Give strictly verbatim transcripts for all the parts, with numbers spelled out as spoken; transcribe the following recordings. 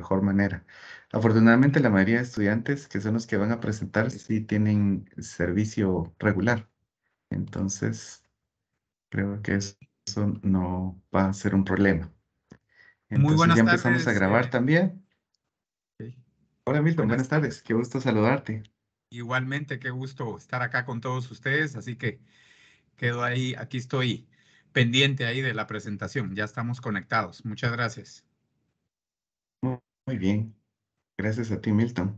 mejor manera. Afortunadamente, la mayoría de estudiantes que son los que van a presentar sí tienen servicio regular. Entonces, creo que eso no va a ser un problema. Muy Entonces, ya buenas empezamos a tardes. grabar eh, también. ok. Hola, Milton, Buenas buenas tardes. tardes. Qué gusto saludarte. Igualmente, qué gusto estar acá con todos ustedes. Así que quedo ahí, aquí estoy pendiente ahí de la presentación. Ya estamos conectados. Muchas gracias. Muy, muy bien. Gracias a ti, Milton.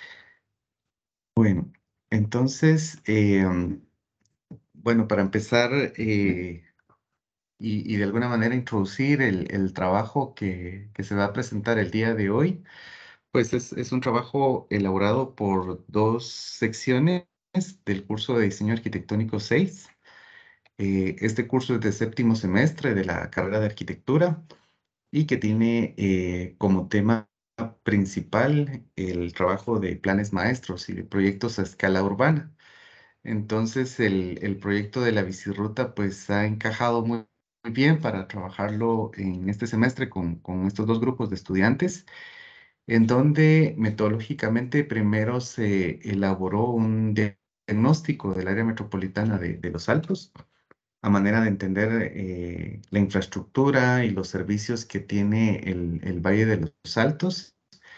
Bueno, entonces, eh, bueno, para empezar eh, y, y de alguna manera introducir el, el trabajo que, que se va a presentar el día de hoy, pues es, es un trabajo elaborado por dos secciones del curso de Diseño Arquitectónico seis. Eh, este curso es de séptimo semestre de la carrera de arquitectura y que tiene eh, como tema principal el trabajo de planes maestros y de proyectos a escala urbana. Entonces, el, el proyecto de la bicirruta pues ha encajado muy, muy bien para trabajarlo en este semestre con, con estos dos grupos de estudiantes, en donde metodológicamente primero se elaboró un diagnóstico del área metropolitana de, de Los Altos, a manera de entender eh, la infraestructura y los servicios que tiene el, el Valle de los Altos.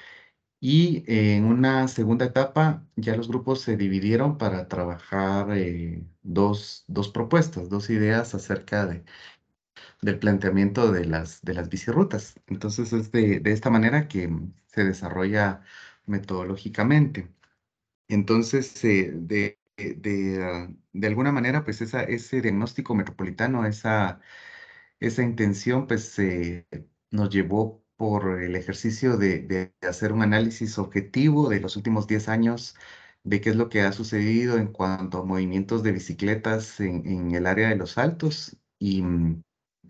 Y eh, en una segunda etapa ya los grupos se dividieron para trabajar eh, dos, dos propuestas, dos ideas acerca de, del planteamiento de las, de las bicirrutas. Entonces es de, de esta manera que se desarrolla metodológicamente. Entonces, eh, de, de, ah, de alguna manera, pues esa, ese diagnóstico metropolitano, esa esa intención pues eh, nos llevó por el ejercicio de, de hacer un análisis objetivo de los últimos diez años de qué es lo que ha sucedido en cuanto a movimientos de bicicletas en, en el área de Los Altos y, mm,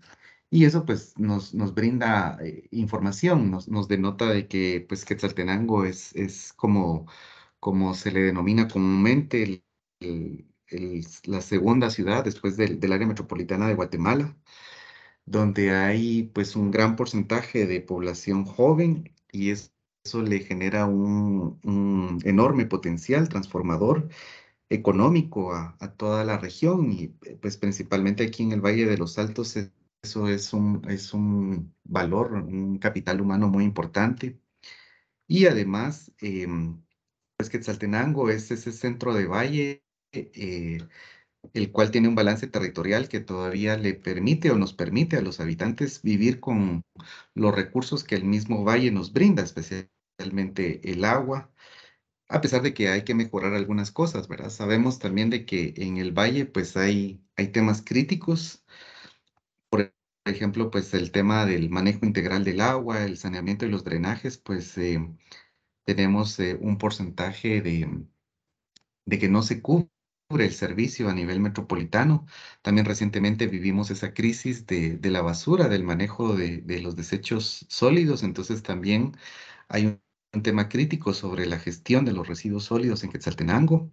y eso pues nos, nos brinda eh, información, nos, nos denota de que pues Quetzaltenango es, es como, como se le denomina comúnmente el- el- el- la segunda ciudad después del del área metropolitana de Guatemala, donde hay pues un gran porcentaje de población joven y es- eso le genera un, un enorme potencial transformador económico a, a toda la región y eh, pues principalmente aquí en el Valle de los Altos e- eso es un, es un valor, un capital humano muy importante y además em, pues Quetzaltenango es ese centro de valle eh, el cual tiene un balance territorial que todavía le permite o nos permite a los habitantes vivir con los recursos que el mismo valle nos brinda, especialmente el agua, a pesar de que hay que mejorar algunas cosas, ¿verdad? Sabemos también de que en el valle pues hay, hay temas críticos, por ejemplo, pues el tema del manejo integral del agua, el saneamiento y los drenajes, pues eh, tenemos eh, un porcentaje de de que no se cubre el servicio a nivel metropolitano. También recientemente vivimos esa crisis de, de la basura, del manejo de, de los desechos sólidos, entonces también hay un, un tema crítico sobre la gestión de los residuos sólidos en Quetzaltenango.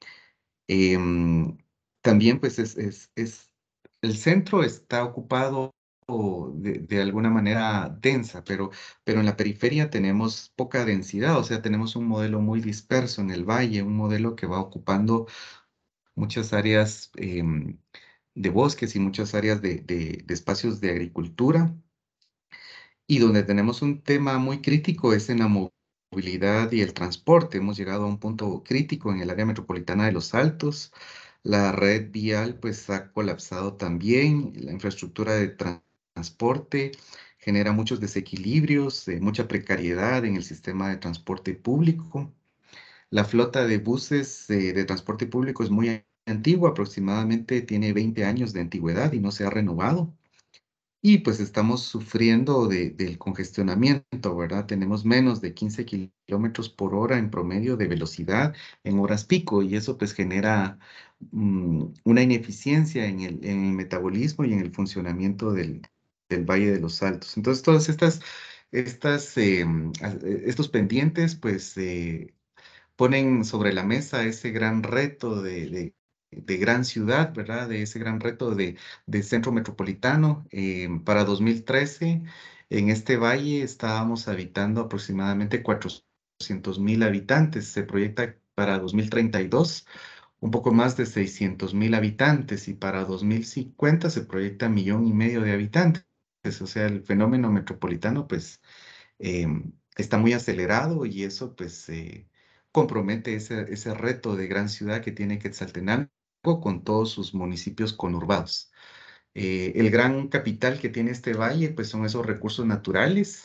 Em, También pues es, es, es, el centro está ocupado de, de alguna manera densa, pero, pero en la periferia tenemos poca densidad, o sea, tenemos un modelo muy disperso en el valle, un modelo que va ocupando muchas áreas em, de bosques y muchas áreas de, de- de espacios de agricultura. Y donde tenemos un tema muy crítico es en la mo- movilidad y el transporte. Hemos llegado a un punto crítico en el área metropolitana de Los Altos. La red vial pues ha colapsado también. La infraestructura de tran- transporte genera muchos desequilibrios, eh, mucha precariedad en el sistema de transporte público. La flota de buses eh, de transporte público es muy antigua, aproximadamente tiene veinte años de antigüedad y no se ha renovado. Y pues estamos sufriendo de- del congestionamiento, ¿verdad? Tenemos menos de quince kilómetros por hora en promedio de velocidad en horas pico y eso pues genera mm, una ineficiencia en el, en el metabolismo y en el funcionamiento del, del Valle de los Altos. Entonces todas estas, estas, em, a- eh, estos pendientes pues eh, ponen sobre la mesa ese gran reto de, de- de gran ciudad, ¿verdad? De ese gran reto de, de centro metropolitano. Eh, para dos mil trece, En este valle estábamos habitando aproximadamente cuatrocientos mil habitantes. Se proyecta para dos mil treinta y dos un poco más de seiscientos mil habitantes y para dos mil cincuenta se proyecta millón y medio de habitantes. O sea, el fenómeno metropolitano pues eh, está muy acelerado y eso pues eh, compromete ese, ese reto de gran ciudad que tiene Quetzaltenango con todos sus municipios conurbados. Eh, el gran capital que tiene este valle pues son esos recursos naturales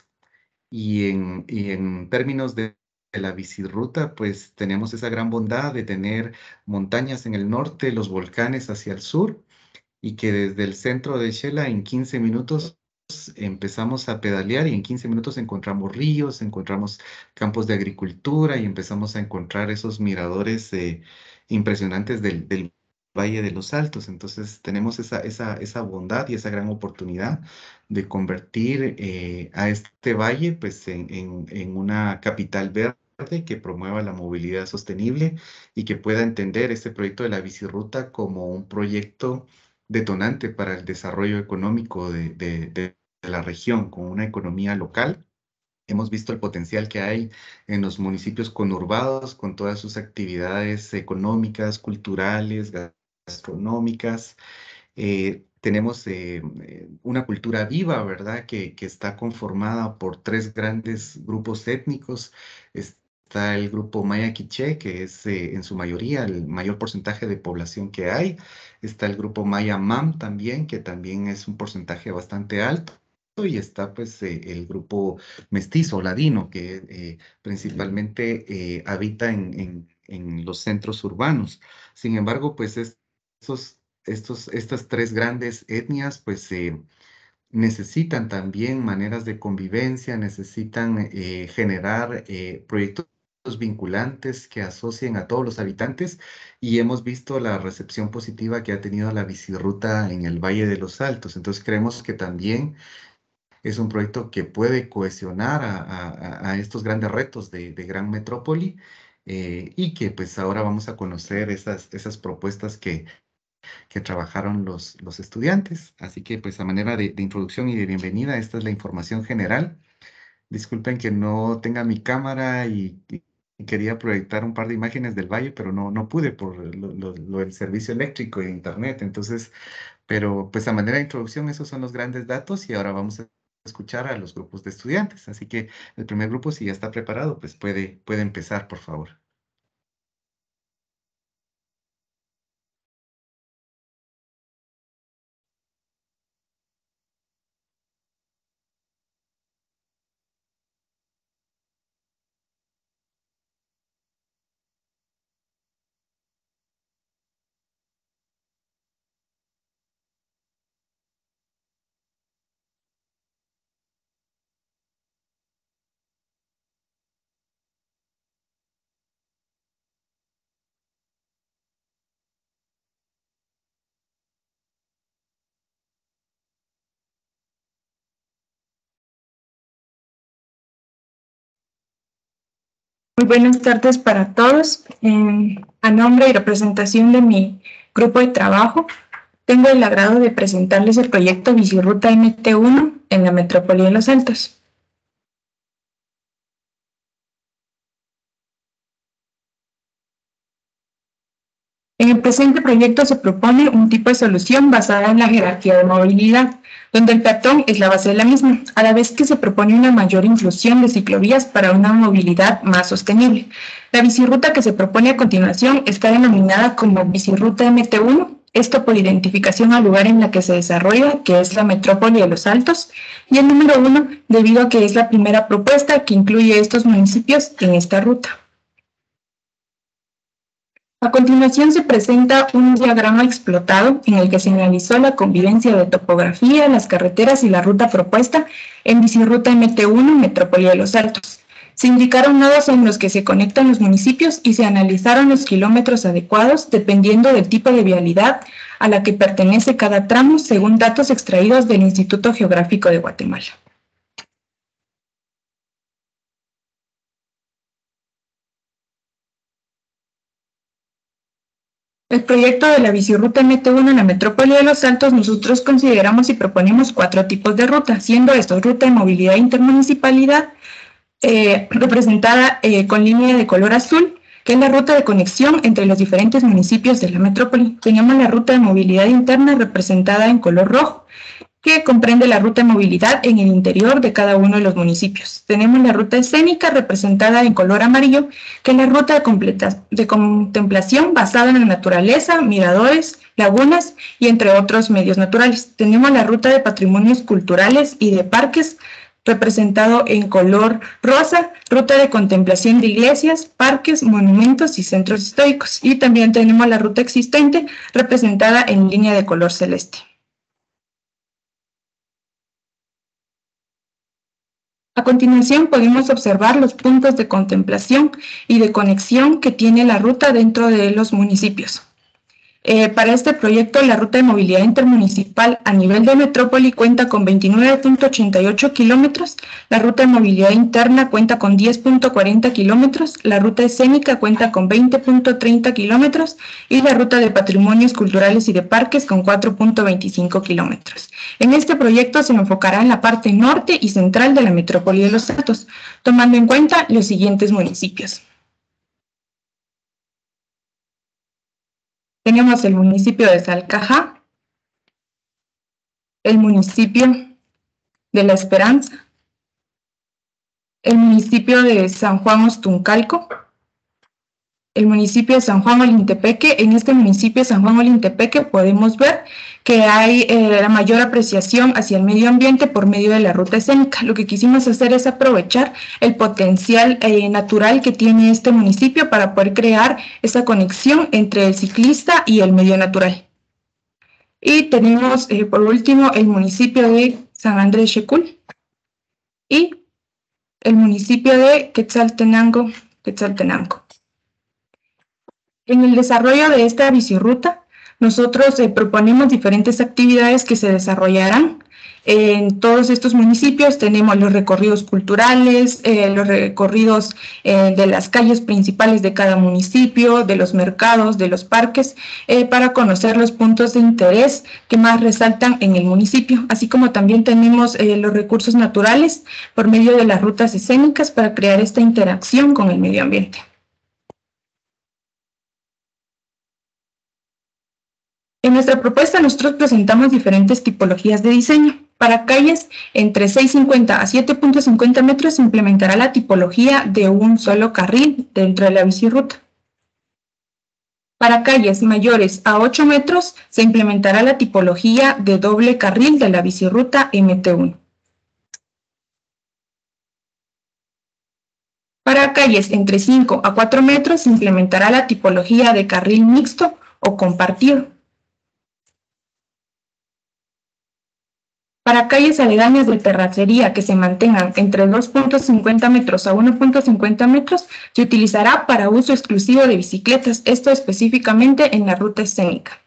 y en, y en términos de, de la bicirruta pues tenemos esa gran bondad de tener montañas en el norte, los volcanes hacia el sur y que desde el centro de Shela en quince minutos empezamos a pedalear y en quince minutos encontramos ríos, encontramos campos de agricultura y empezamos a encontrar esos miradores eh, impresionantes del, del Valle de los Altos. Entonces tenemos esa, esa, esa bondad y esa gran oportunidad de convertir eh, a este valle pues, en, en, en una capital verde que promueva la movilidad sostenible y que pueda entender este proyecto de la bicirruta como un proyecto detonante para el desarrollo económico de, de- de la región, con una economía local. Hemos visto el potencial que hay en los municipios conurbados, con todas sus actividades económicas, culturales, gastronómicas. Eh, tenemos eh, eh, una cultura viva, ¿verdad? Que, que está conformada por tres grandes grupos étnicos. Está el grupo Maya Quiché, que es eh, en su mayoría el mayor porcentaje de población que hay. Está el grupo Maya Mam también, que también es un porcentaje bastante alto. Y está pues eh, el grupo mestizo, ladino, que eh, principalmente eh, habita en, en- en los centros urbanos. Sin embargo, pues es- estos estos, estas tres grandes etnias pues eh, necesitan también maneras de convivencia, necesitan eh, generar eh, proyectos vinculantes que asocien a todos los habitantes y hemos visto la recepción positiva que ha tenido la bicirruta en el Valle de los Altos. Entonces creemos que también es un proyecto que puede cohesionar a, a- a estos grandes retos de, de gran metrópoli eh, y que pues ahora vamos a conocer esas, esas propuestas que que trabajaron los, los estudiantes. Así que, pues, a manera de, de introducción y de bienvenida, esta es la información general. Disculpen que no tenga mi cámara y, y- y quería proyectar un par de imágenes del valle, pero no, no pude por lo, lo- lo del servicio eléctrico e internet. Entonces, pero pues a manera de introducción, esos son los grandes datos y ahora vamos a escuchar a los grupos de estudiantes. Así que el primer grupo, si ya está preparado, pues puede, puede empezar, por favor. Muy buenas tardes para todos. Eh, a nombre y representación de mi grupo de trabajo, tengo el agrado de presentarles el proyecto Bicirruta M T uno en la Metrópoli de Los Altos. En el presente proyecto se propone un tipo de solución basada en la jerarquía de movilidad, donde el peatón es la base de la misma, a la vez que se propone una mayor inclusión de ciclovías para una movilidad más sostenible. La bicirruta que se propone a continuación está denominada como Bicirruta M T uno, esto por identificación al lugar en la que se desarrolla, que es la metrópoli de Los Altos, y el número uno debido a que es la primera propuesta que incluye estos municipios en esta ruta. A continuación se presenta un diagrama explotado en el que se analizó la convivencia de topografía, las carreteras y la ruta propuesta en Bicirruta M T uno Metrópoli de Los Altos. Se indicaron nodos en los que se conectan los municipios y se analizaron los kilómetros adecuados dependiendo del tipo de vialidad a la que pertenece cada tramo según datos extraídos del Instituto Geográfico de Guatemala. El proyecto de la bicirruta M T uno en la metrópoli de Los Altos, nosotros consideramos y proponemos cuatro tipos de ruta, siendo estos ruta de movilidad intermunicipalidad, eh, representada eh, con línea de color azul, que es la ruta de conexión entre los diferentes municipios de la metrópoli. Tenemos la ruta de movilidad interna representada en color rojo, que comprende la ruta de movilidad en el interior de cada uno de los municipios. Tenemos la ruta escénica representada en color amarillo, que es la ruta de, completa, de contemplación basada en la naturaleza, miradores, lagunas y entre otros medios naturales. Tenemos la ruta de patrimonios culturales y de parques, representado en color rosa, ruta de contemplación de iglesias, parques, monumentos y centros históricos. Y también tenemos la ruta existente, representada en línea de color celeste. A continuación podemos observar los puntos de contemplación y de conexión que tiene la ruta dentro de los municipios. Eh, para este proyecto, la ruta de movilidad intermunicipal a nivel de metrópoli cuenta con veintinueve punto ochenta y ocho kilómetros, la ruta de movilidad interna cuenta con diez punto cuarenta kilómetros, la ruta escénica cuenta con veinte punto treinta kilómetros y la ruta de patrimonios culturales y de parques con cuatro punto veinticinco kilómetros. En este proyecto se enfocará en la parte norte y central de la metrópoli de Los Altos, tomando en cuenta los siguientes municipios. Tenemos el municipio de Salcajá, el municipio de La Esperanza, el municipio de San Juan Ostuncalco, el municipio de San Juan Olintepeque. En este municipio de San Juan Olintepeque podemos ver que hay eh, la mayor apreciación hacia el medio ambiente por medio de la ruta escénica. Lo que quisimos hacer es aprovechar el potencial eh, natural que tiene este municipio para poder crear esa conexión entre el ciclista y el medio natural. Y tenemos eh, por último el municipio de San Andrés Xecul y el municipio de Quetzaltenango, Quetzaltenango. En el desarrollo de esta bicirruta, nosotros eh, proponemos diferentes actividades que se desarrollarán en todos estos municipios. Tenemos los recorridos culturales, eh, los recorridos eh, de las calles principales de cada municipio, de los mercados, de los parques, eh, para conocer los puntos de interés que más resaltan en el municipio, así como también tenemos eh, los recursos naturales por medio de las rutas escénicas para crear esta interacción con el medio ambiente. En nuestra propuesta nosotros presentamos diferentes tipologías de diseño. Para calles entre seis punto cincuenta a siete punto cincuenta metros se implementará la tipología de un solo carril dentro de la bicirruta. Para calles mayores a ocho metros se implementará la tipología de doble carril de la bicirruta M T uno. Para calles entre cinco a cuatro metros se implementará la tipología de carril mixto o compartido. Para calles aledañas de terracería que se mantengan entre dos punto cincuenta metros a uno punto cincuenta metros, se utilizará para uso exclusivo de bicicletas, esto específicamente en la ruta escénica.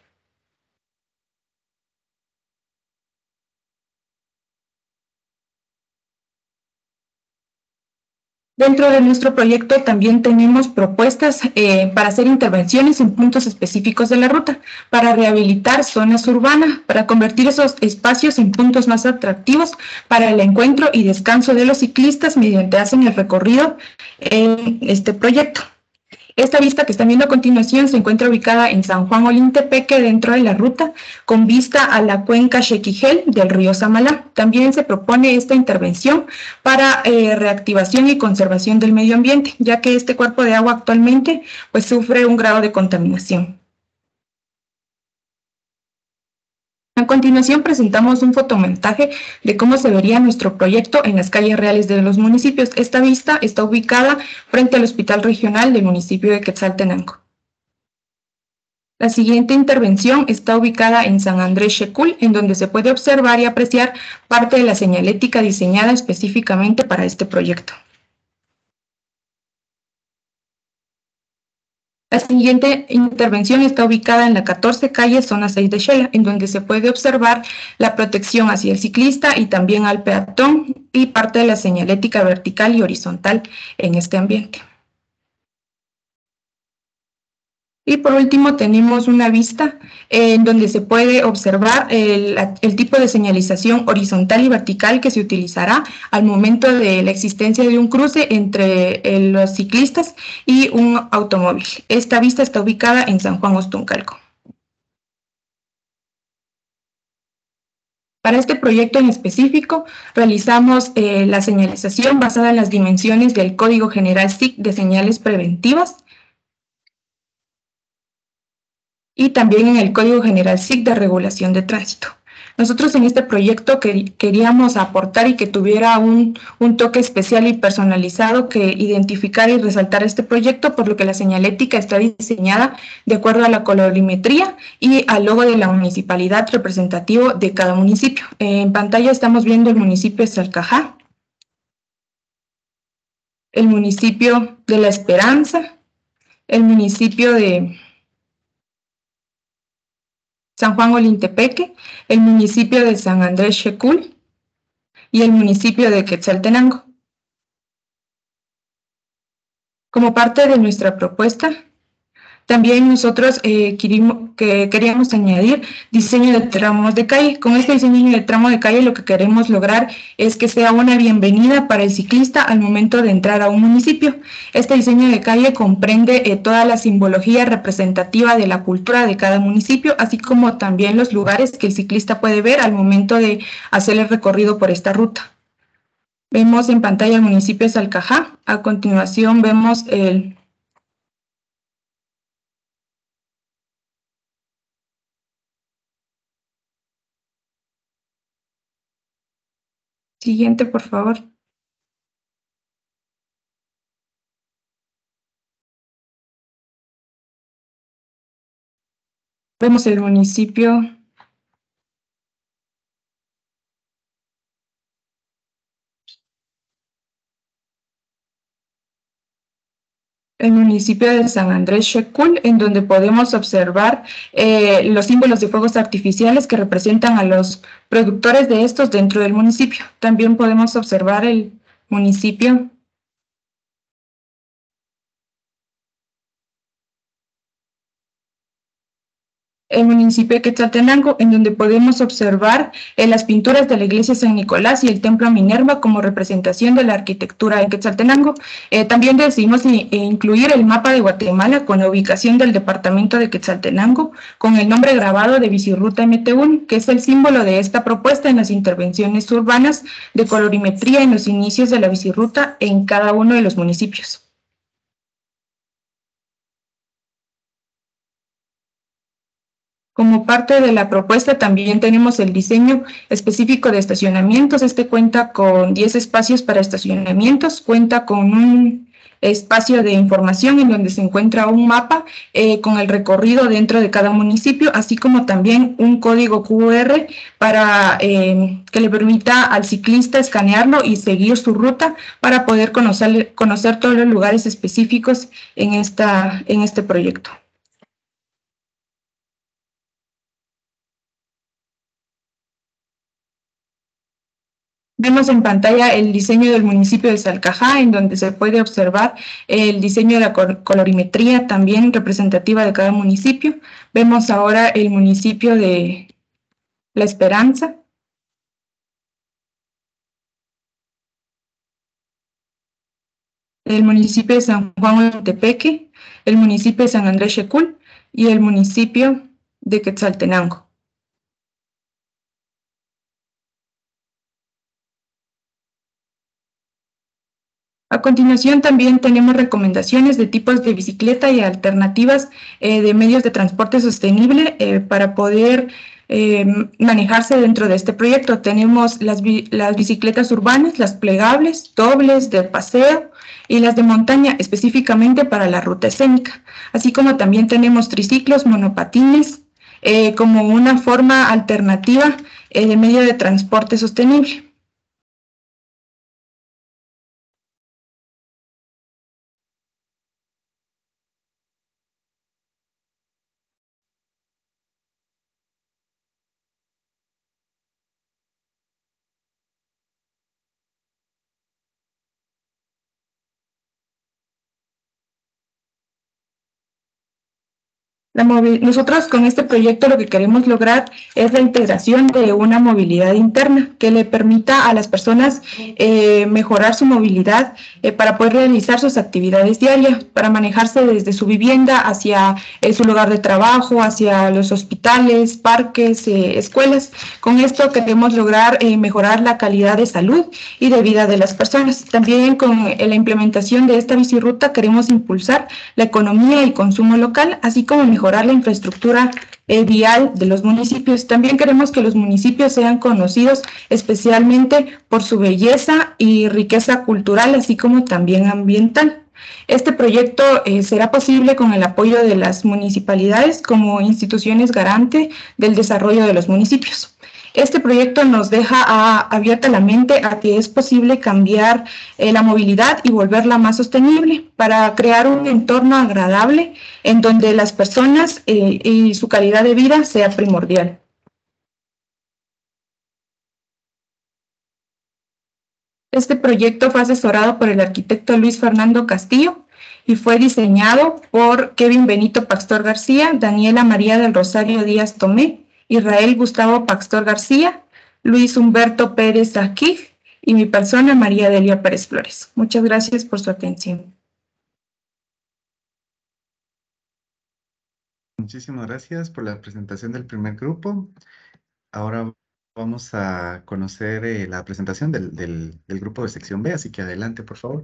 Dentro de nuestro proyecto también tenemos propuestas eh, para hacer intervenciones en puntos específicos de la ruta, para rehabilitar zonas urbanas, para convertir esos espacios en puntos más atractivos para el encuentro y descanso de los ciclistas mediante hacen el recorrido en este proyecto. Esta vista que están viendo a continuación se encuentra ubicada en San Juan Olintepeque dentro de la ruta con vista a la cuenca Xequijel del río Samalá. También se propone esta intervención para eh, reactivación y conservación del medio ambiente, ya que este cuerpo de agua actualmente pues, sufre un grado de contaminación. A continuación presentamos un fotomontaje de cómo se vería nuestro proyecto en las calles reales de los municipios. Esta vista está ubicada frente al Hospital Regional del municipio de Quetzaltenango. La siguiente intervención está ubicada en San Andrés Xecul, en donde se puede observar y apreciar parte de la señalética diseñada específicamente para este proyecto. La siguiente intervención está ubicada en la catorce calle, zona seis de Xela, en donde se puede observar la protección hacia el ciclista y también al peatón y parte de la señalética vertical y horizontal en este ambiente. Y por último tenemos una vista eh, en donde se puede observar el, el tipo de señalización horizontal y vertical que se utilizará al momento de la existencia de un cruce entre eh, los ciclistas y un automóvil. Esta vista está ubicada en San Juan Ostuncalco. Para este proyecto en específico, realizamos eh, la señalización basada en las dimensiones del Código General S I C de señales preventivas y también en el Código General S I C de regulación de tránsito. Nosotros en este proyecto que, queríamos aportar y que tuviera un, un toque especial y personalizado que identificara y resaltara este proyecto, por lo que la señalética está diseñada de acuerdo a la colorimetría y al logo de la municipalidad representativo de cada municipio. En pantalla estamos viendo el municipio de Salcajá, el municipio de La Esperanza, el municipio de San Juan Olintepeque, el municipio de San Andrés Xecul y el municipio de Quetzaltenango. Como parte de nuestra propuesta, también nosotros eh, queríamos, que queríamos añadir diseño de tramos de calle. Con este diseño de tramo de calle lo que queremos lograr es que sea una bienvenida para el ciclista al momento de entrar a un municipio. Este diseño de calle comprende eh, toda la simbología representativa de la cultura de cada municipio, así como también los lugares que el ciclista puede ver al momento de hacer el recorrido por esta ruta. Vemos en pantalla el municipio de Salcajá. A continuación vemos el siguiente, por favor. Vemos el municipio el municipio de San Andrés Xecul, en donde podemos observar eh, los símbolos de fuegos artificiales que representan a los productores de estos dentro del municipio. También podemos observar el municipio el municipio de Quetzaltenango, en donde podemos observar eh, las pinturas de la iglesia San Nicolás y el templo Minerva como representación de la arquitectura en Quetzaltenango. Eh, también decidimos eh, incluir el mapa de Guatemala con la ubicación del departamento de Quetzaltenango, con el nombre grabado de Bicirruta M T uno, que es el símbolo de esta propuesta en las intervenciones urbanas de colorimetría en los inicios de la bicirruta en cada uno de los municipios. Como parte de la propuesta también tenemos el diseño específico de estacionamientos. Este cuenta con diez espacios para estacionamientos, cuenta con un espacio de información en donde se encuentra un mapa eh, con el recorrido dentro de cada municipio, así como también un código Q R para eh, que le permita al ciclista escanearlo y seguir su ruta para poder conocer, conocer todos los lugares específicos en, esta, en este proyecto. Vemos en pantalla el diseño del municipio de Salcajá, en donde se puede observar el diseño de la colorimetría también representativa de cada municipio. Vemos ahora el municipio de La Esperanza. El municipio de San Juan Olintepeque, el municipio de San Andrés Xecul y el municipio de Quetzaltenango. A continuación también tenemos recomendaciones de tipos de bicicleta y alternativas eh, de medios de transporte sostenible eh, para poder eh, manejarse dentro de este proyecto. Tenemos las, las bicicletas urbanas, las plegables, dobles, de paseo y las de montaña específicamente para la ruta escénica. Así como también tenemos triciclos, monopatines eh, como una forma alternativa eh, de medio de transporte sostenible. La Nosotros con este proyecto lo que queremos lograr es la integración de una movilidad interna que le permita a las personas eh, mejorar su movilidad eh, para poder realizar sus actividades diarias, para manejarse desde su vivienda hacia eh, su lugar de trabajo, hacia los hospitales, parques, eh, escuelas. Con esto queremos lograr eh, mejorar la calidad de salud y de vida de las personas. También con eh, la implementación de esta bicirruta queremos impulsar la economía y consumo local, así como mejorar la infraestructura eh, vial de los municipios. También queremos que los municipios sean conocidos especialmente por su belleza y riqueza cultural, así como también ambiental. Este proyecto eh, será posible con el apoyo de las municipalidades como instituciones garante del desarrollo de los municipios. Este proyecto nos deja a, abierta la mente a que es posible cambiar eh, la movilidad y volverla más sostenible para crear un entorno agradable en donde las personas eh, y su calidad de vida sea primordial. Este proyecto fue asesorado por el arquitecto Luis Fernando Castillo y fue diseñado por Kevin Benito Pastor García, Daniela María del Rosario Díaz Tomé, Israel Gustavo Pastor García, Luis Humberto Pérez Aquij y mi persona, María Delia Pérez Flores. Muchas gracias por su atención. Muchísimas gracias por la presentación del primer grupo. Ahora vamos a conocer eh, la presentación del, del, del grupo de sección B, así que adelante, por favor.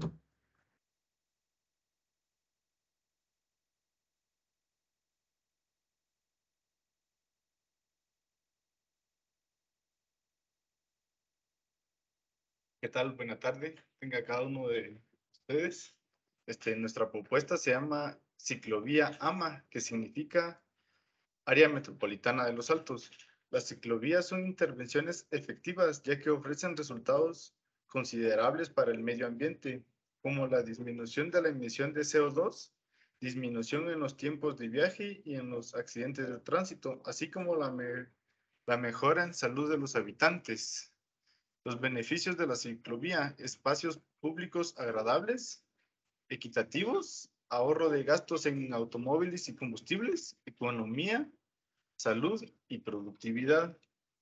¿Qué tal? Buena tarde. Tenga cada uno de ustedes. Este, nuestra propuesta se llama Ciclovía AMA, que significa Área Metropolitana de los Altos. Las ciclovías son intervenciones efectivas, ya que ofrecen resultados considerables para el medio ambiente, como la disminución de la emisión de C O dos, disminución en los tiempos de viaje y en los accidentes de tránsito, así como la, me la mejora en salud de los habitantes. Los beneficios de la ciclovía: espacios públicos agradables, equitativos, ahorro de gastos en automóviles y combustibles, economía, salud y productividad.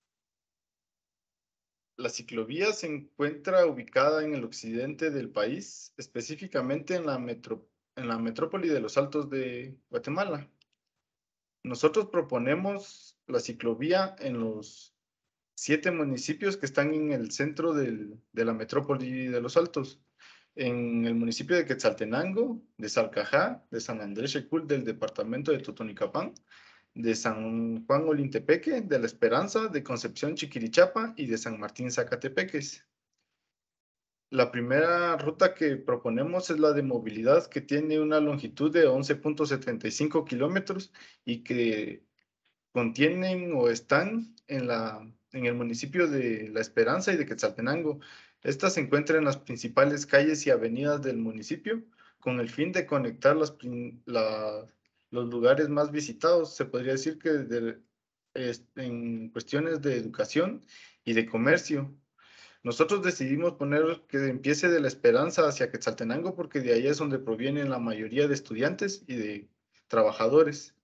La ciclovía se encuentra ubicada en el occidente del país, específicamente en la, metro, en la metrópoli de los Altos de Guatemala. Nosotros proponemos la ciclovía en los siete municipios que están en el centro del, de la metrópoli de los Altos. En el municipio de Quetzaltenango, de Salcajá, de San Andrés Checul, del departamento de Totonicapán, de San Juan Olintepeque, de La Esperanza, de Concepción Chiquirichapa y de San Martín Zacatepeques. La primera ruta que proponemos es la de movilidad, que tiene una longitud de once punto setenta y cinco kilómetros y que contienen o están en, la, en el municipio de La Esperanza y de Quetzaltenango. Esta se encuentra en las principales calles y avenidas del municipio con el fin de conectar las, la, los lugares más visitados. Se podría decir que de, en cuestiones de educación y de comercio. Nosotros decidimos poner que empiece de La Esperanza hacia Quetzaltenango porque de ahí es donde provienen la mayoría de estudiantes y de trabajadores.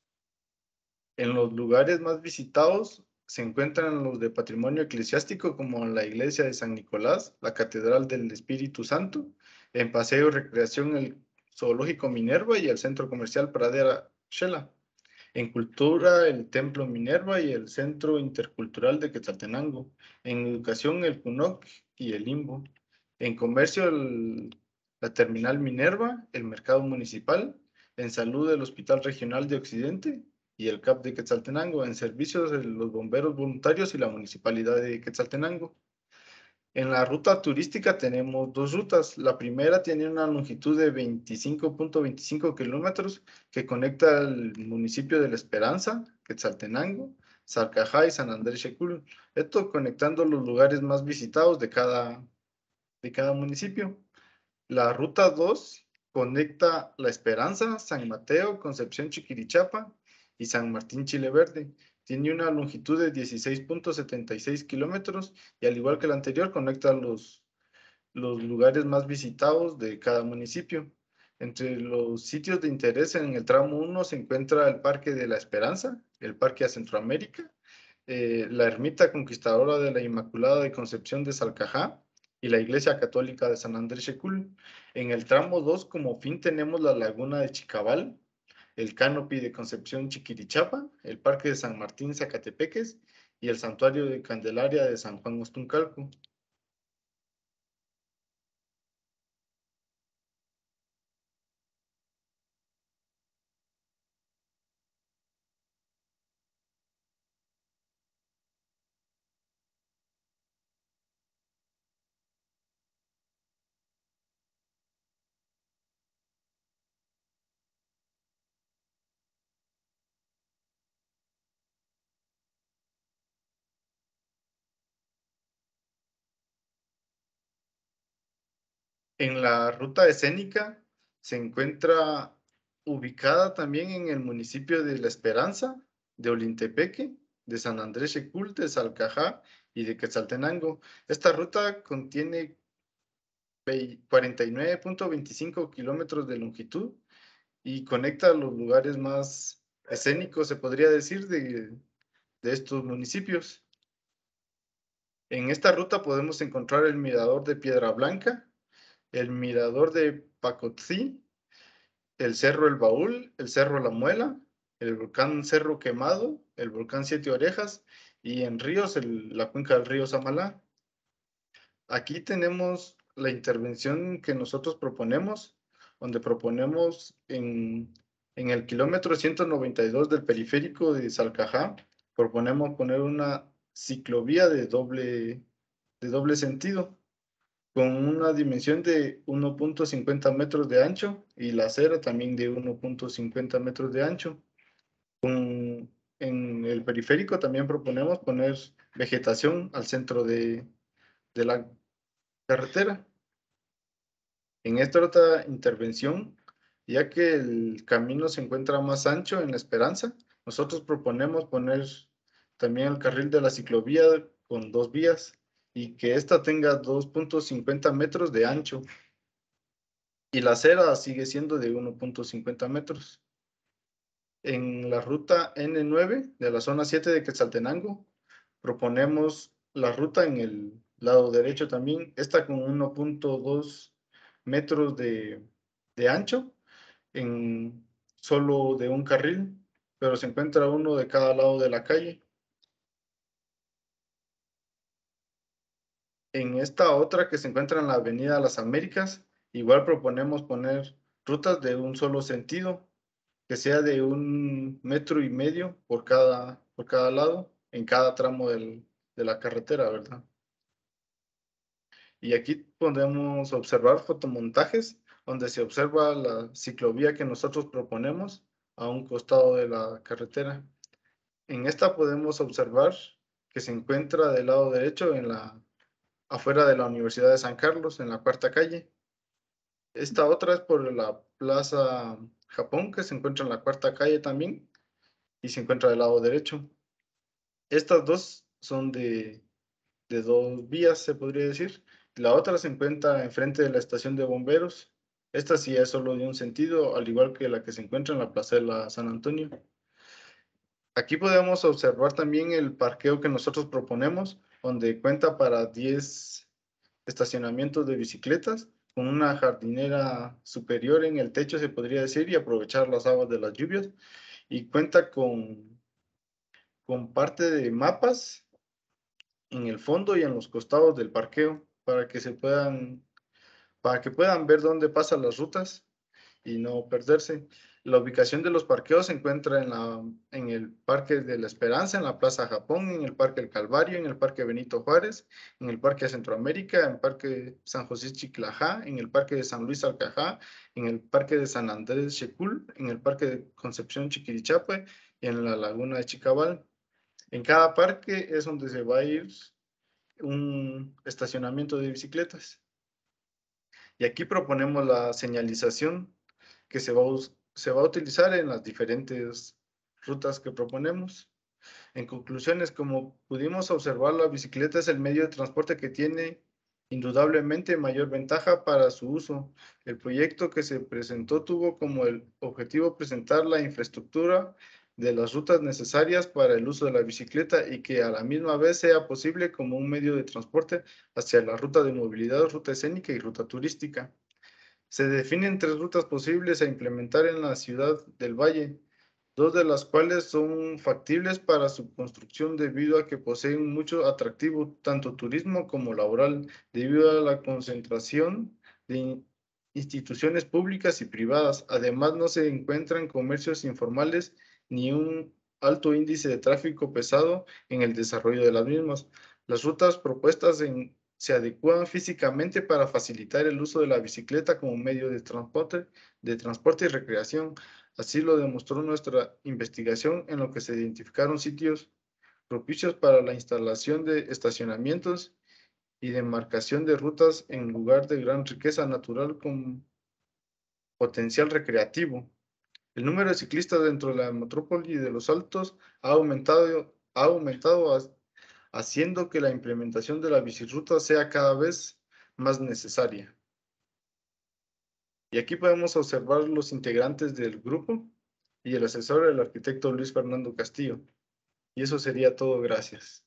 En los lugares más visitados se encuentran los de patrimonio eclesiástico, como la iglesia de San Nicolás, la Catedral del Espíritu Santo, en paseo y recreación el Zoológico Minerva y el Centro Comercial Pradera Xela. En cultura, el Templo Minerva y el Centro Intercultural de Quetzaltenango. En educación, el CUNOC y el Limbo. En comercio, el, la Terminal Minerva, el Mercado Municipal. En salud, el Hospital Regional de Occidente y el C A P de Quetzaltenango. En servicios, los bomberos voluntarios y la Municipalidad de Quetzaltenango. En la ruta turística tenemos dos rutas. La primera tiene una longitud de veinticinco punto veinticinco kilómetros que conecta al municipio de La Esperanza, Quetzaltenango, Salcajá y San Andrés Checul. Esto conectando los lugares más visitados de cada, de cada municipio. La ruta dos conecta La Esperanza, San Mateo, Concepción Chiquirichapa y San Martín Chile Verde. Tiene una longitud de dieciséis punto setenta y seis kilómetros y al igual que la anterior conecta los, los lugares más visitados de cada municipio. Entre los sitios de interés en el tramo uno se encuentra el Parque de la Esperanza, el Parque a Centroamérica, eh, la Ermita Conquistadora de la Inmaculada de Concepción de Salcajá y la Iglesia Católica de San Andrés Xecul. En el tramo dos, como fin, tenemos la Laguna de Chicabal, el Canopy de Concepción Chiquirichapa, el Parque de San Martín Zacatepeques y el Santuario de Candelaria de San Juan Ostuncalco. En la ruta escénica se encuentra ubicada también en el municipio de La Esperanza, de Olintepeque, de San Andrés Xecul, de Salcajá y de Quetzaltenango. Esta ruta contiene cuarenta y nueve punto veinticinco kilómetros de longitud y conecta los lugares más escénicos, se podría decir, de, de estos municipios. En esta ruta podemos encontrar el mirador de Piedra Blanca, el mirador de Pacotzi, el Cerro El Baúl, el Cerro La Muela, el volcán Cerro Quemado, el volcán Siete Orejas y en ríos el, la cuenca del río Samalá. Aquí tenemos la intervención que nosotros proponemos, donde proponemos en, en el kilómetro ciento noventa y dos del periférico de Salcajá, proponemos poner una ciclovía de doble, de doble sentido, con una dimensión de uno punto cincuenta metros de ancho y la acera también de uno punto cincuenta metros de ancho. Con, en el periférico también proponemos poner vegetación al centro de, de la carretera. En esta otra intervención, ya que el camino se encuentra más ancho en La Esperanza, nosotros proponemos poner también el carril de la ciclovía con dos vías y que ésta tenga dos punto cincuenta metros de ancho y la acera sigue siendo de uno punto cincuenta metros. En la ruta N nueve de la zona siete de Quetzaltenango, proponemos la ruta en el lado derecho también, esta con uno punto dos metros de, de ancho, en solo de un carril, pero se encuentra uno de cada lado de la calle. En esta otra que se encuentra en la Avenida Las Américas, igual proponemos poner rutas de un solo sentido, que sea de un metro y medio por cada, por cada lado, en cada tramo del, de la carretera, ¿verdad? Y aquí podemos observar fotomontajes donde se observa la ciclovía que nosotros proponemos a un costado de la carretera. En esta podemos observar que se encuentra del lado derecho en la, afuera de la Universidad de San Carlos, en la cuarta calle. Esta otra es por la Plaza Japón, que se encuentra en la cuarta calle también, y se encuentra del lado derecho. Estas dos son de, de dos vías, se podría decir. La otra se encuentra enfrente de la estación de bomberos. Esta sí es solo de un sentido, al igual que la que se encuentra en la Plaza de la San Antonio. Aquí podemos observar también el parqueo que nosotros proponemos, donde cuenta para diez estacionamientos de bicicletas, con una jardinera superior en el techo, se podría decir, y aprovechar las aguas de las lluvias. Y cuenta con, con parte de mapas en el fondo y en los costados del parqueo, para que se puedan, para que puedan ver dónde pasan las rutas y no perderse. La ubicación de los parqueos se encuentra en, la, en el Parque de la Esperanza, en la Plaza Japón, en el Parque El Calvario, en el Parque Benito Juárez, en el Parque Centroamérica, en el Parque San José Chiclajá, en el Parque de San Luis Alcajá, en el Parque de San Andrés Xecul, en el Parque de Concepción Chiquirichape y en la Laguna de Chicabal. En cada parque es donde se va a ir un estacionamiento de bicicletas. Y aquí proponemos la señalización que se va, a, se va a utilizar en las diferentes rutas que proponemos. En conclusiones, como pudimos observar, la bicicleta es el medio de transporte que tiene indudablemente mayor ventaja para su uso. El proyecto que se presentó tuvo como el objetivo presentar la infraestructura de las rutas necesarias para el uso de la bicicleta y que a la misma vez sea posible como un medio de transporte hacia la ruta de movilidad, ruta escénica y ruta turística. Se definen tres rutas posibles a implementar en la ciudad del Valle, dos de las cuales son factibles para su construcción debido a que poseen mucho atractivo, tanto turismo como laboral, debido a la concentración de instituciones públicas y privadas. Además, no se encuentran comercios informales ni un alto índice de tráfico pesado en el desarrollo de las mismas. Las rutas propuestas en se adecúan físicamente para facilitar el uso de la bicicleta como medio de transporte, de transporte y recreación. Así lo demostró nuestra investigación, en lo que se identificaron sitios propicios para la instalación de estacionamientos y demarcación de rutas en lugar de gran riqueza natural con potencial recreativo. El número de ciclistas dentro de la metrópoli de Los Altos ha aumentado, ha aumentado haciendo que la implementación de la bicirruta sea cada vez más necesaria. Y aquí podemos observar los integrantes del grupo y el asesor, el arquitecto Luis Fernando Castillo. Y eso sería todo, gracias.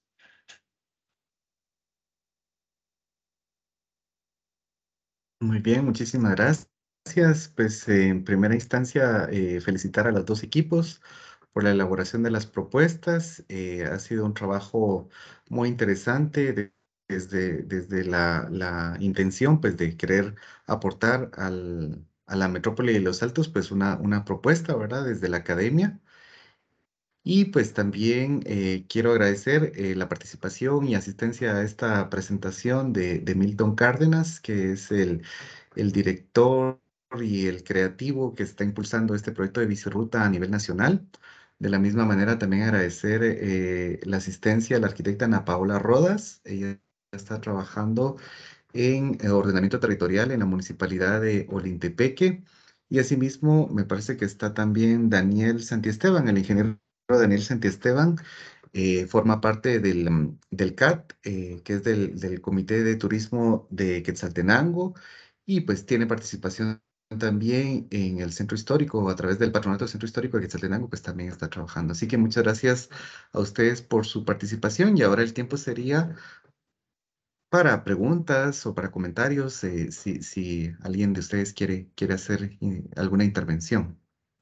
Muy bien, muchísimas gracias. Pues eh, en primera instancia, eh, felicitar a los dos equipos por la elaboración de las propuestas. Eh, ha sido un trabajo muy interesante de- desde, desde la, la intención pues, de querer aportar al, a la metrópoli de Los Altos pues, una, una propuesta, ¿verdad? Desde la academia. Y pues también eh, quiero agradecer eh, la participación y asistencia a esta presentación de, de Milton Cárdenas, que es el, el director y el creativo que está impulsando este proyecto de Bicirruta a nivel nacional. De la misma manera, también agradecer eh, la asistencia a la arquitecta Ana Paola Rodas. Ella está trabajando en eh, ordenamiento territorial en la municipalidad de Olintepeque. Y asimismo, me parece que está también Daniel Santiesteban, el ingeniero Daniel Santiesteban, eh, forma parte del, mm, del C A T, eh, que es del, del Comité de Turismo de Quetzaltenango, y pues tiene participación también en el Centro Histórico, a través del Patronato del Centro Histórico de Quetzaltenango, pues también está trabajando. Así que muchas gracias a ustedes por su participación, y ahora el tiempo sería para preguntas o para comentarios, eh, si, si alguien de ustedes quiere, quiere hacer eh, alguna intervención.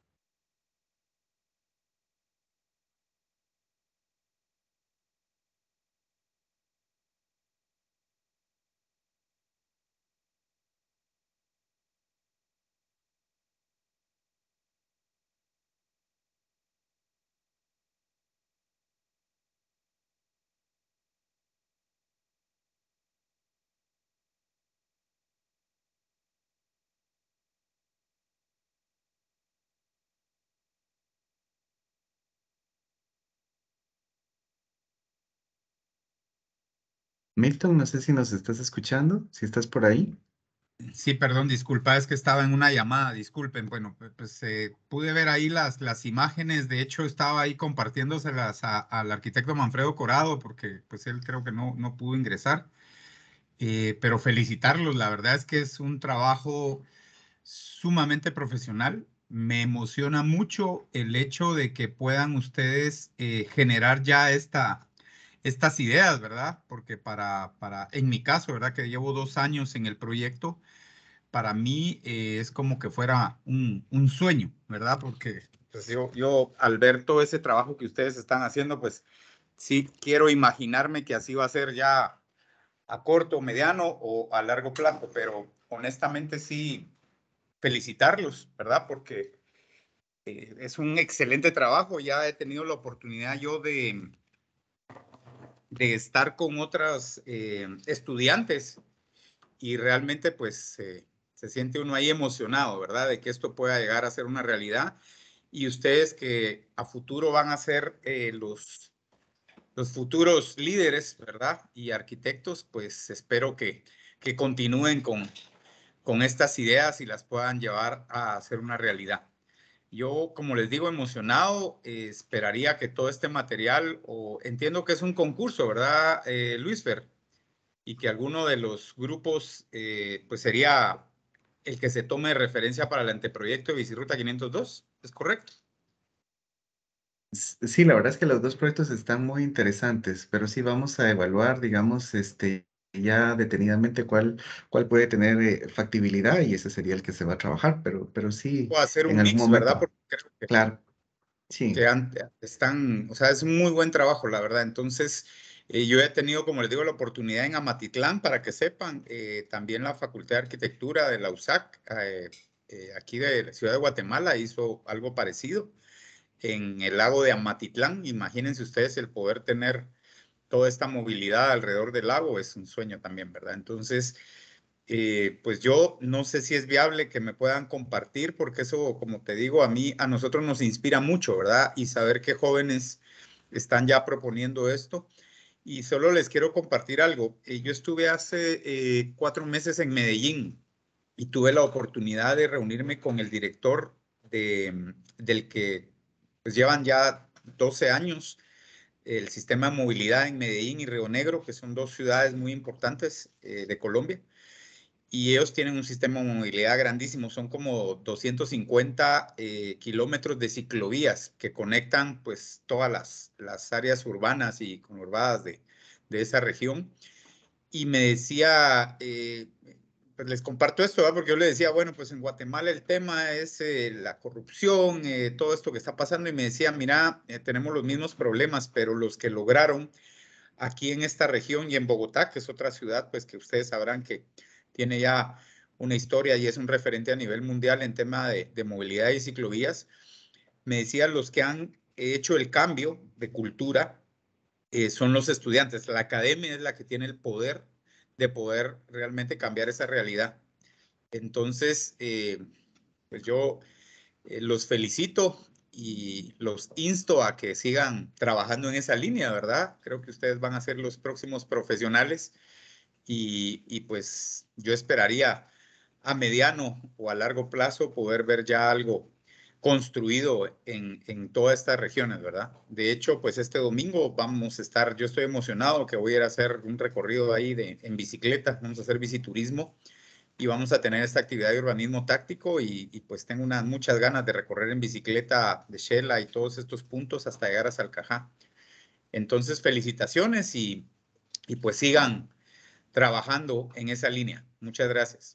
Milton, no sé si nos estás escuchando, si estás por ahí. Sí, perdón, disculpa, es que estaba en una llamada, disculpen. Bueno, pues pues, eh, pude ver ahí las, las imágenes, de hecho estaba ahí compartiéndoselas a- al arquitecto Manfredo Corado, porque pues él creo que no, no pudo ingresar. Eh, pero felicitarlos, la verdad es que es un trabajo sumamente profesional. Me emociona mucho el hecho de que puedan ustedes eh, generar ya esta, estas ideas, ¿verdad? Porque para, para, en mi caso, ¿verdad? Que llevo dos años en el proyecto, para mí eh, es como que fuera un, un sueño, ¿verdad? Porque pues, yo, yo al ver todo ese trabajo que ustedes están haciendo, pues sí quiero imaginarme que así va a ser ya a corto, mediano o a largo plazo, pero honestamente sí felicitarlos, ¿verdad? Porque eh, es un excelente trabajo. Ya he tenido la oportunidad yo de, de estar con otras eh, estudiantes y realmente pues eh, se siente uno ahí emocionado, ¿verdad? De que esto pueda llegar a ser una realidad y ustedes que a futuro van a ser eh, los, los futuros líderes, ¿verdad? Y arquitectos, pues espero que, que continúen con, con estas ideas y las puedan llevar a ser una realidad. Yo, como les digo, emocionado, eh, esperaría que todo este material, o entiendo que es un concurso, ¿verdad, eh, Luis Fer? y que alguno de los grupos eh, pues sería el que se tome de referencia para el anteproyecto de Biciruta quinientos dos, ¿es correcto? S- Sí, la verdad es que los dos proyectos están muy interesantes, pero sí vamos a evaluar, digamos, este, ya detenidamente cuál, cuál puede tener eh, factibilidad y ese sería el que se va a trabajar, pero, pero sí, O hacer un en algún mix, ¿verdad? momento, Porque creo que claro, que sí. han- están, o sea, es un muy buen trabajo, la verdad. Entonces, eh, yo he tenido, como les digo, la oportunidad en Amatitlán, para que sepan, eh, también la Facultad de Arquitectura de la U S A C, eh, eh, aquí de la ciudad de Guatemala, hizo algo parecido en el lago de Amatitlán. Imagínense ustedes el poder tener toda esta movilidad alrededor del lago, es un sueño también, ¿verdad? Entonces, eh, pues yo no sé si es viable que me puedan compartir, porque eso, como te digo, a mí, a nosotros nos inspira mucho, ¿verdad? Y saber que jóvenes están ya proponiendo esto. Y solo les quiero compartir algo. Eh, yo estuve hace eh, cuatro meses en Medellín y tuve la oportunidad de reunirme con el director de, del que pues llevan ya doce años el sistema de movilidad en Medellín y Río Negro, que son dos ciudades muy importantes eh, de Colombia. Y ellos tienen un sistema de movilidad grandísimo, son como doscientos cincuenta eh, kilómetros de ciclovías que conectan pues todas las, las áreas urbanas y conurbadas de, de esa región. Y me decía, eh, pues les comparto esto, ¿verdad? Porque yo le decía, bueno, pues en Guatemala el tema es eh, la corrupción, eh, todo esto que está pasando, y me decía, mira, eh, tenemos los mismos problemas, pero los que lograron aquí en esta región y en Bogotá, que es otra ciudad, pues que ustedes sabrán que tiene ya una historia y es un referente a nivel mundial en tema de, de movilidad y ciclovías, me decían los que han hecho el cambio de cultura eh, son los estudiantes. La academia es la que tiene el poder de poder realmente cambiar esa realidad. Entonces, eh, pues yo eh, los felicito y los insto a que sigan trabajando en esa línea, ¿verdad? Creo que ustedes van a ser los próximos profesionales y, y pues yo esperaría a mediano o a largo plazo poder ver ya algo construido en, en todas estas regiones, ¿verdad? De hecho, pues este domingo vamos a estar, yo estoy emocionado que voy a ir a hacer un recorrido ahí de, en bicicleta, vamos a hacer biciturismo y vamos a tener esta actividad de urbanismo táctico y, y pues tengo unas muchas ganas de recorrer en bicicleta de Shela y todos estos puntos hasta llegar a Salcajá. Entonces, felicitaciones y, y pues sigan trabajando en esa línea. Muchas gracias.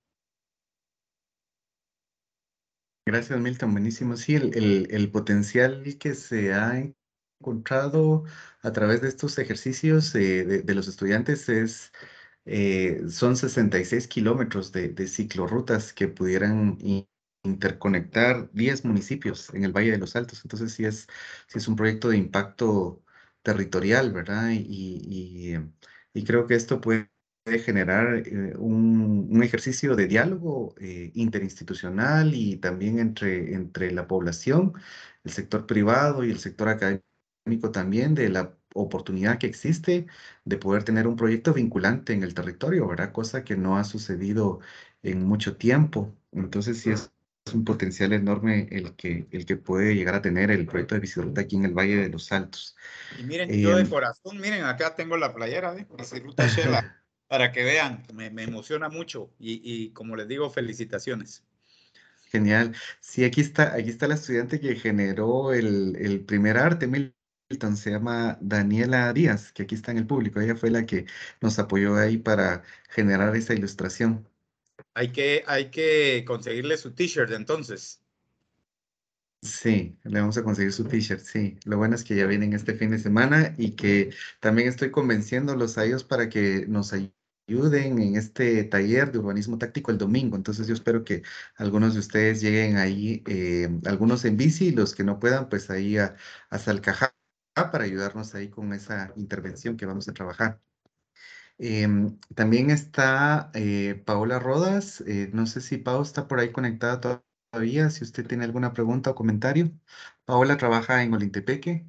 Gracias, Milton. Buenísimo. Sí, el, el, el potencial que se ha encontrado a través de estos ejercicios eh, de, de los estudiantes es, eh, son sesenta y seis kilómetros de, de ciclorrutas que pudieran i- interconectar diez municipios en el Valle de los Altos. Entonces, sí es, sí es un proyecto de impacto territorial, ¿verdad? Y, y, y creo que esto puede puede generar eh, un, un ejercicio de diálogo eh, interinstitucional y también entre, entre la población, el sector privado y el sector académico también, de la oportunidad que existe de poder tener un proyecto vinculante en el territorio, ¿verdad? Cosa que no ha sucedido en mucho tiempo. Entonces, sí es es un potencial enorme el que, el que puede llegar a tener el proyecto de bicicleta aquí en el Valle de los Altos. Y miren, yo de Em, corazón, miren, acá tengo la playera de Bicirruta Shela, para que vean, me, me emociona mucho y, y como les digo, felicitaciones. Genial. Sí, aquí está, aquí está la estudiante que generó el, el primer arte, Milton, se llama Daniela Díaz, que aquí está en el público. Ella fue la que nos apoyó ahí para generar esa ilustración. Hay que, hay que conseguirle su t-shirt entonces. Sí, le vamos a conseguir su t-shirt, sí. Lo bueno es que ya vienen este fin de semana y que también estoy convenciéndolos a ellos para que nos ay- ayuden en este taller de urbanismo táctico el domingo. Entonces yo espero que algunos de ustedes lleguen ahí, eh, algunos en bici y los que no puedan, pues ahí a, a Salcajá para ayudarnos ahí con esa intervención que vamos a trabajar. Em, también está eh, Paola Rodas. Eh, no sé si Pau está por ahí conectada to- todavía. Si usted tiene alguna pregunta o comentario. Paola trabaja en Olintepeque,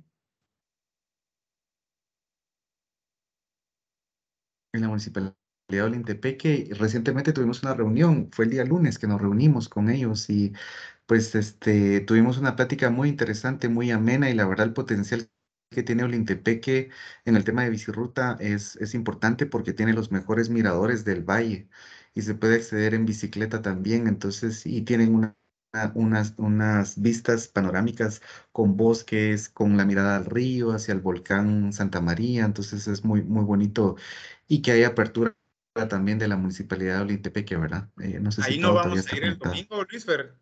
en la municipalidad de Olintepeque. Y recientemente tuvimos una reunión. Fue el día lunes que nos reunimos con ellos y pues este, tuvimos una plática muy interesante, muy amena y la verdad el potencial que tiene Olintepeque en el tema de bicirruta es, es importante porque tiene los mejores miradores del valle y se puede acceder en bicicleta también, entonces, y tienen una- una- unas, unas vistas panorámicas con bosques, con la mirada al río, hacia el volcán Santa María, entonces es muy, muy bonito y que hay apertura también de la Municipalidad de Olintepeque, ¿verdad? Eh, no sé si Ahí no todo todavía vamos a está ir el conectado. domingo, Luisfer.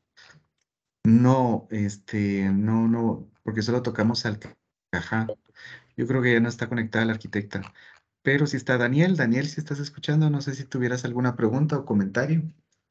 No, este, no, no, porque solo tocamos al Cajá. Yo creo que ya no está conectada la arquitecta. Pero si está Daniel, Daniel, si estás escuchando, no sé si tuvieras alguna pregunta o comentario.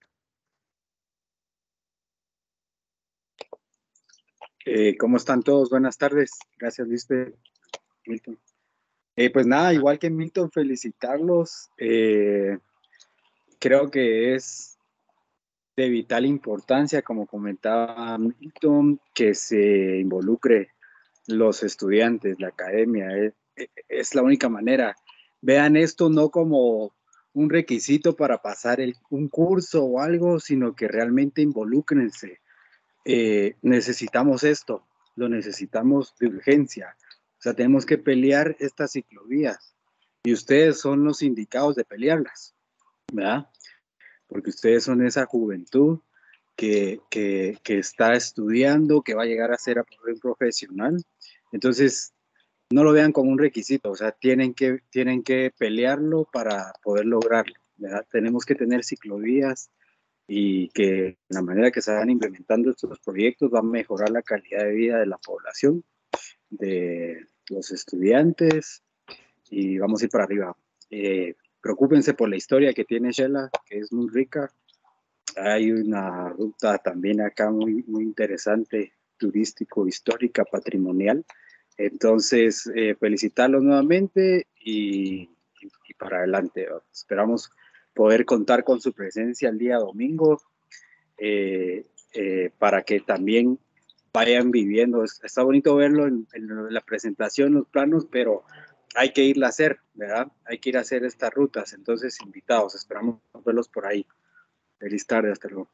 Eh, ¿cómo están todos? Buenas tardes. Gracias, Luis, Milton. Eh, pues nada, igual que Milton, felicitarlos. Eh, creo que es de vital importancia, como comentaba Milton, que se involucre los estudiantes, la academia. Es, es la única manera. Vean esto no como un requisito para pasar el, un curso o algo, sino que realmente involúcrense. Eh, necesitamos esto, lo necesitamos de urgencia. O sea, tenemos que pelear estas ciclovías y ustedes son los indicados de pelearlas, ¿verdad? Porque ustedes son esa juventud que, que, que está estudiando, que va a llegar a ser un profesional. Entonces, no lo vean como un requisito, o sea, tienen que, tienen que pelearlo para poder lograrlo, ¿verdad? Tenemos que tener ciclovías y que la manera que se van implementando estos proyectos va a mejorar la calidad de vida de la población, de los estudiantes y vamos a ir para arriba. Eh, preocúpense por la historia que tiene Shela, que es muy rica. Hay una ruta también acá muy, muy interesante, turístico, histórica, patrimonial. Entonces, eh, felicitarlos nuevamente y, y, y para adelante. Esperamos poder contar con su presencia el día domingo eh, eh, para que también vayan viviendo. Está bonito verlo en, en, la presentación, los planos, pero hay que irla a hacer, ¿verdad? Hay que ir a hacer estas rutas. Entonces, invitados, esperamos verlos por ahí. Feliz tarde, hasta luego.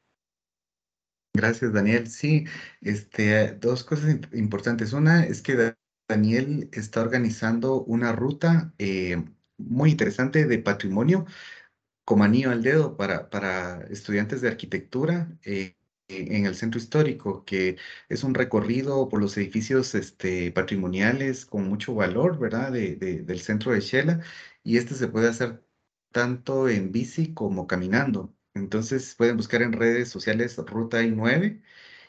Gracias, Daniel. Sí, este, dos cosas imp- importantes. Una es que Da- Daniel está organizando una ruta eh, muy interesante de patrimonio como anillo al dedo para, para estudiantes de arquitectura eh, en el centro histórico, que es un recorrido por los edificios este, patrimoniales con mucho valor, ¿verdad? De, de- del centro de Shela, y este se puede hacer tanto en bici como caminando. Entonces pueden buscar en redes sociales Ruta I nueve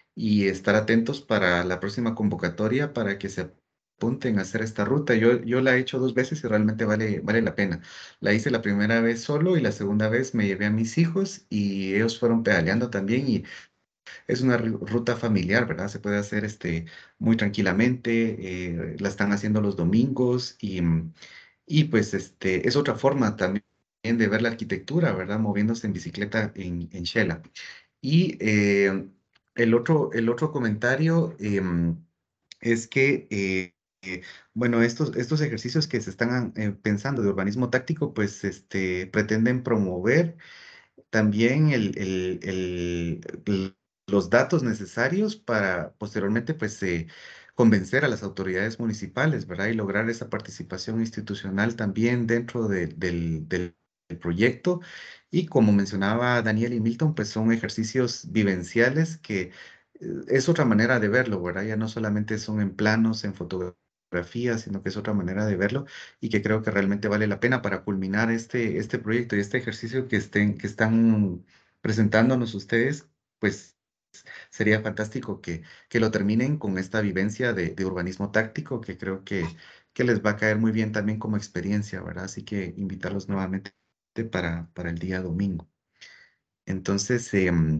y estar atentos para la próxima convocatoria para que se apunten a hacer esta ruta. Yo, yo la he hecho dos veces y realmente vale, vale la pena. La hice la primera vez solo y la segunda vez me llevé a mis hijos y ellos fueron pedaleando también y es una ru- ruta familiar, ¿verdad? Se puede hacer este, muy tranquilamente, eh, la están haciendo los domingos y, mm, y pues este, es otra forma también de ver la arquitectura, ¿verdad? Moviéndose en bicicleta en, en Shela. Y eh, el otro, el otro comentario em, es que, eh, eh, bueno, estos, estos ejercicios que se están eh, pensando de urbanismo táctico, pues este, pretenden promover también el, el- el- el- los datos necesarios para posteriormente, pues, eh, convencer a las autoridades municipales, ¿verdad? Y lograr esa participación institucional también dentro de- del, del del proyecto. Y como mencionaba Daniel y Milton, pues son ejercicios vivenciales que eh, es otra manera de verlo, ¿verdad? Ya no solamente son en planos, en fotografías, sino que es otra manera de verlo y que creo que realmente vale la pena para culminar este, este proyecto y este ejercicio que, estén, que están presentándonos ustedes, pues sería fantástico que, que lo terminen con esta vivencia de, de urbanismo táctico que creo que, que les va a caer muy bien también como experiencia, ¿verdad? Así que invitarlos nuevamente para, para el día domingo. Entonces, em,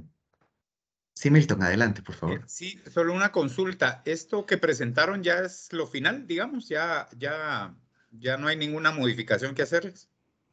sí, Milton, adelante, por Eh, favor. sí, solo una consulta. ¿Esto que presentaron ya es lo final, digamos? Ya, ya, ya no hay ninguna modificación que hacerles.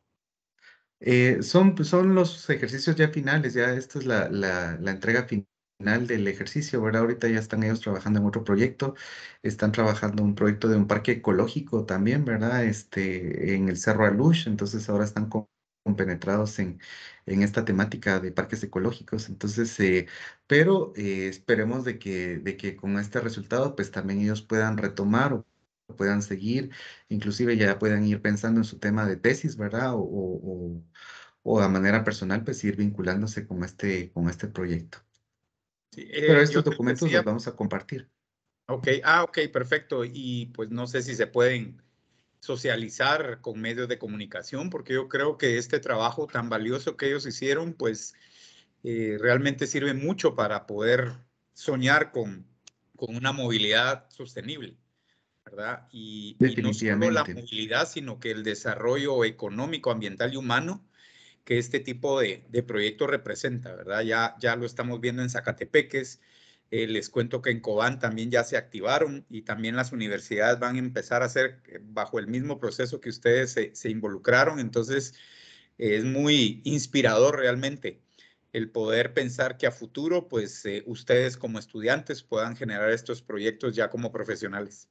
Eh, son, pues, son los ejercicios ya finales, ya esta es la, la, la entrega fin- final del ejercicio, ¿verdad? Ahorita ya están ellos trabajando en otro proyecto, están trabajando un proyecto de un parque ecológico también, ¿verdad? Este, en el Cerro Alush, entonces ahora están compenetrados en, en esta temática de parques ecológicos. Entonces, eh, pero eh, esperemos de que, de que con este resultado, pues también ellos puedan retomar o puedan seguir, inclusive ya puedan ir pensando en su tema de tesis, ¿verdad? O, o, o a manera personal, pues ir vinculándose con este, con este proyecto. Sí, Pero eh, yo estos te documentos decía, los vamos a compartir. ok, ah, ok, perfecto. Y pues no sé si se pueden socializar con medios de comunicación, porque yo creo que este trabajo tan valioso que ellos hicieron, pues eh, realmente sirve mucho para poder soñar con, con una movilidad sostenible, ¿verdad? Y, y no solo la Definitivamente. movilidad, sino que el desarrollo económico, ambiental y humano que este tipo de, de proyecto representa, ¿verdad? Ya, ya lo estamos viendo en Zacatepeques. Eh, les cuento que en Cobán también ya se activaron y también las universidades van a empezar a hacer eh, bajo el mismo proceso que ustedes se, se involucraron. Entonces, eh, es muy inspirador realmente el poder pensar que a futuro, pues eh, ustedes como estudiantes puedan generar estos proyectos ya como profesionales.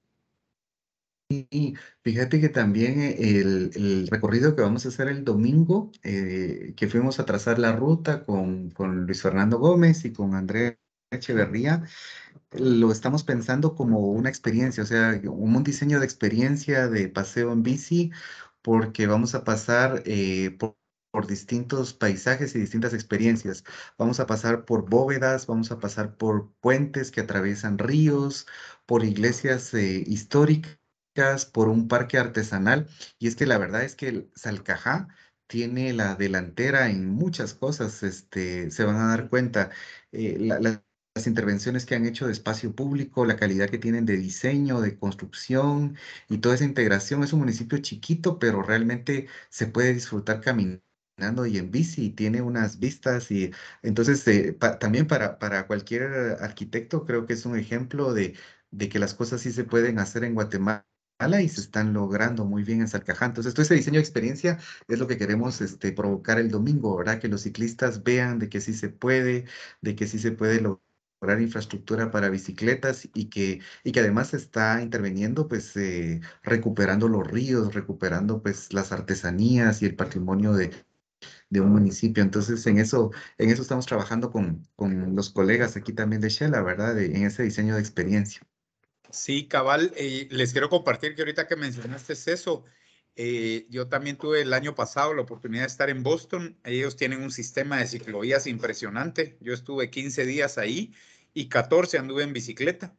Y fíjate que también eh, el, el recorrido que vamos a hacer el domingo, eh, que fuimos a trazar la ruta con, con Luis Fernando Gómez y con Andrea Echeverría, lo estamos pensando como una experiencia, o sea, un, un diseño de experiencia de paseo en bici, porque vamos a pasar eh, por, por distintos paisajes y distintas experiencias. Vamos a pasar por bóvedas, vamos a pasar por puentes que atraviesan ríos, por iglesias eh, históricas, por un parque artesanal. Y es que la verdad es que el Salcajá tiene la delantera en muchas cosas, este, se van a dar cuenta. eh, la- la- las intervenciones que han hecho de espacio público, la calidad que tienen de diseño, de construcción y toda esa integración. Es un municipio chiquito, pero realmente se puede disfrutar caminando y en bici y tiene unas vistas y entonces eh, pa- también para, para cualquier arquitecto creo que es un ejemplo de, de que las cosas sí se pueden hacer en Guatemala y se están logrando muy bien en Salcajá. Entonces, todo ese diseño de experiencia es lo que queremos este, provocar el domingo, ¿verdad? Que los ciclistas vean de que sí se puede, de que sí se puede lograr mejorar infraestructura para bicicletas y que, y que además está interviniendo, pues, eh, recuperando los ríos, recuperando, pues, las artesanías y el patrimonio de, de un municipio. Entonces, en eso, en eso estamos trabajando con, con los colegas aquí también de Shela, ¿verdad? De- en ese diseño de experiencia. Sí, cabal, eh, les quiero compartir que ahorita que mencionaste eso, eh, yo también tuve el año pasado la oportunidad de estar en Boston. Ellos tienen un sistema de ciclovías impresionante. Yo estuve quince días ahí y catorce anduve en bicicleta,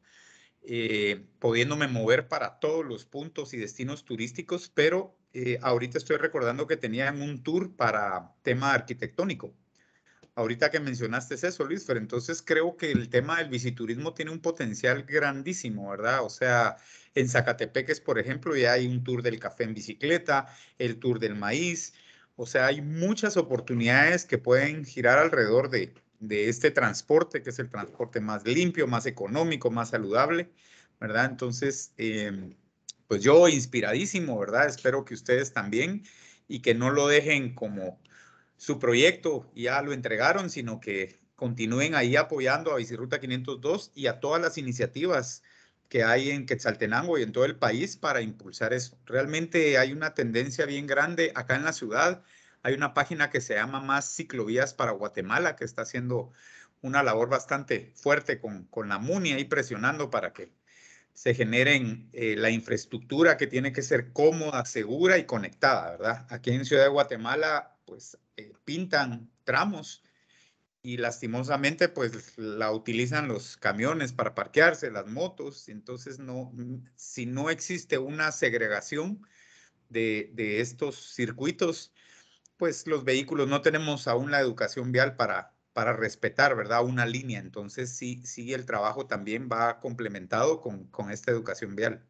eh, pudiéndome mover para todos los puntos y destinos turísticos, pero eh, ahorita estoy recordando que tenían un tour para tema arquitectónico. Ahorita que mencionaste eso, Luis, pero entonces creo que el tema del biciturismo tiene un potencial grandísimo, ¿verdad? O sea, en Zacatepeques, por ejemplo, ya hay un tour del café en bicicleta, el tour del maíz, o sea, hay muchas oportunidades que pueden girar alrededor de, de este transporte, que es el transporte más limpio, más económico, más saludable, ¿verdad? Entonces, eh, pues yo inspiradísimo, ¿verdad? Espero que ustedes también y que no lo dejen como su proyecto ya lo entregaron, sino que continúen ahí apoyando a Bicirruta quinientos dos y a todas las iniciativas que hay en Quetzaltenango y en todo el país para impulsar eso. Realmente hay una tendencia bien grande acá en la ciudad. Hay una página que se llama Más Ciclovías para Guatemala, que está haciendo una labor bastante fuerte con, con la MUNI ahí presionando para que se generen eh, la infraestructura que tiene que ser cómoda, segura y conectada, ¿verdad? Aquí en Ciudad de Guatemala, pues eh, pintan tramos y lastimosamente, pues la utilizan los camiones para parquearse, las motos. Entonces, no, si no existe una segregación de, de estos circuitos, pues los vehículos no tenemos aún la educación vial para, para respetar, ¿verdad? Una línea. Entonces, sí, sí, el trabajo también va complementado con, con esta educación vial.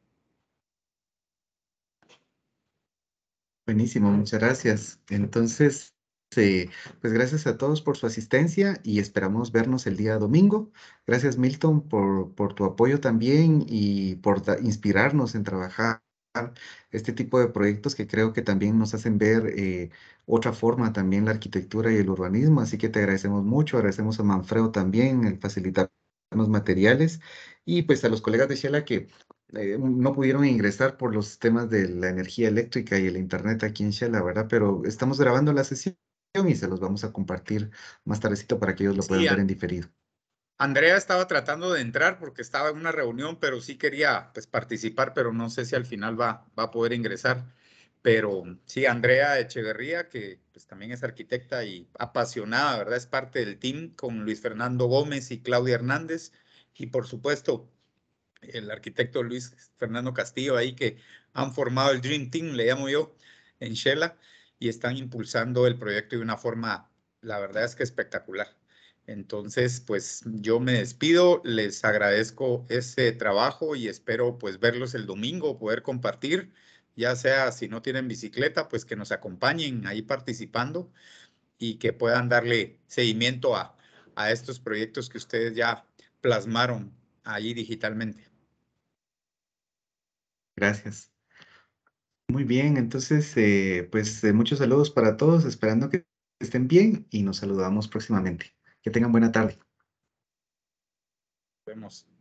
Buenísimo, muchas gracias. Entonces, eh, pues gracias a todos por su asistencia y esperamos vernos el día domingo. Gracias, Milton, por, por tu apoyo también y por da- inspirarnos en trabajar este tipo de proyectos que creo que también nos hacen ver eh, otra forma también la arquitectura y el urbanismo. Así que te agradecemos mucho, agradecemos a Manfredo también el facilitarnos materiales y pues a los colegas de Shela que eh, no pudieron ingresar por los temas de la energía eléctrica y el internet aquí en Shela, ¿verdad? Pero estamos grabando la sesión y se los vamos a compartir más tardecito para que ellos lo Sí, puedan ver a- en diferido. Andrea estaba tratando de entrar porque estaba en una reunión, pero sí quería pues, participar, pero no sé si al final va, va a poder ingresar. Pero sí, Andrea Echeverría, que pues, también es arquitecta y apasionada, ¿verdad? Es parte del team con Luis Fernando Gómez y Claudia Hernández. Y por supuesto, el arquitecto Luis Fernando Castillo ahí, que han formado el Dream Team, le llamo yo, en Shela, y están impulsando el proyecto de una forma, la verdad es que espectacular. Entonces, pues yo me despido, les agradezco ese trabajo y espero pues verlos el domingo, poder compartir, ya sea si no tienen bicicleta, pues que nos acompañen ahí participando y que puedan darle seguimiento a, a estos proyectos que ustedes ya plasmaron ahí digitalmente. Gracias. Muy bien, entonces, eh, pues eh, muchos saludos para todos, esperando que estén bien y nos saludamos próximamente. Que tengan buena tarde. Vemos.